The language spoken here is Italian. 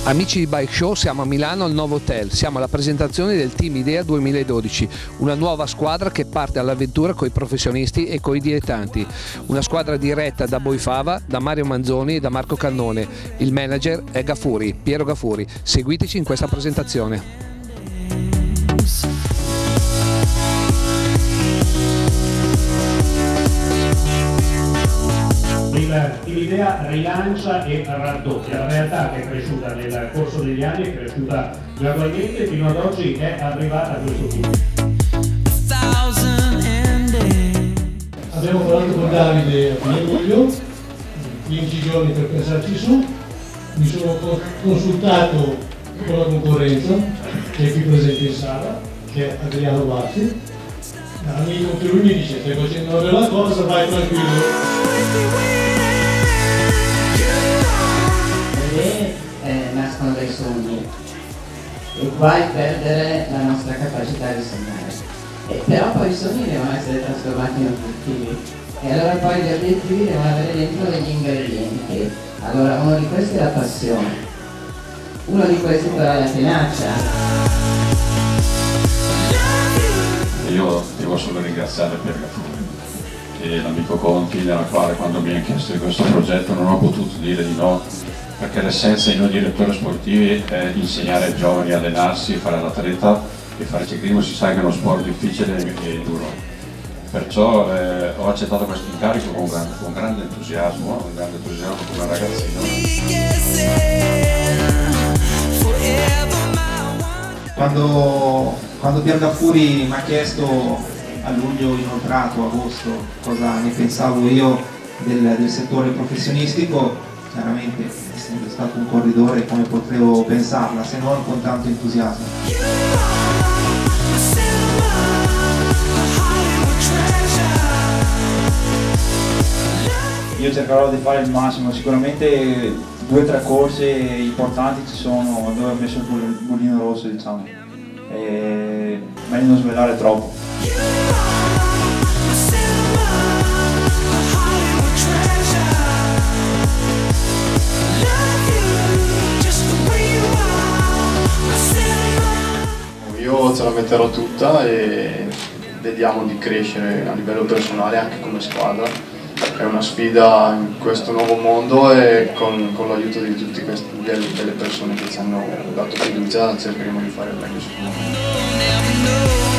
Amici di Bike Show, siamo a Milano al Nuovo Hotel, siamo alla presentazione del Team Idea 2012, una nuova squadra che parte all'avventura coi professionisti e coi dilettanti, una squadra diretta da Boifava, da Mario Manzoni e da Marco Cannone. Il manager è Gafuri, Piero Gafuri. Seguiteci in questa presentazione. Il Team Idea rilancia e raddoppia, la realtà che è cresciuta nel corso degli anni, è cresciuta gradualmente fino ad oggi è arrivata a questo punto. Abbiamo parlato con Davide a fine luglio, 15 giorni per pensarci su, mi sono consultato con la concorrenza, che è qui presente in sala, che è Adriano Bassi. L'amico che lui mi dice: stai facendo una bella cosa, vai tranquillo. Nascono dai sogni e guai perdere la nostra capacità di sognare, però poi i sogni devono essere trasformati in obiettivi e allora poi gli obiettivi devono avere dentro degli ingredienti. Allora uno di questi è la passione, uno di questi però è la tenacia. Io devo solo ringraziare Piero Gafuri e l'amico Conti, nella quale quando mi ha chiesto di questo progetto non ho potuto dire di no, perché l'essenza di noi direttori sportivi è insegnare ai giovani a allenarsi, fare l'atleta e fare ciclismo. Si sa che è uno sport difficile e duro. Perciò ho accettato questo incarico con grande entusiasmo come ragazzino. Quando Piero Gafuri mi ha chiesto a luglio inoltrato, agosto, cosa ne pensavo io del settore professionistico, chiaramente è sempre stato un corridore come potevo pensarla, se non con tanto entusiasmo. Io cercherò di fare il massimo, sicuramente 2 o 3 corse importanti ci sono dove ho messo il bullino rosso, diciamo, e meglio non svelare troppo. Io ce la metterò tutta e vediamo di crescere a livello personale anche come squadra. È una sfida in questo nuovo mondo e con l'aiuto di tutte delle persone che ci hanno dato fiducia cercheremo di fare il meglio sicuramente.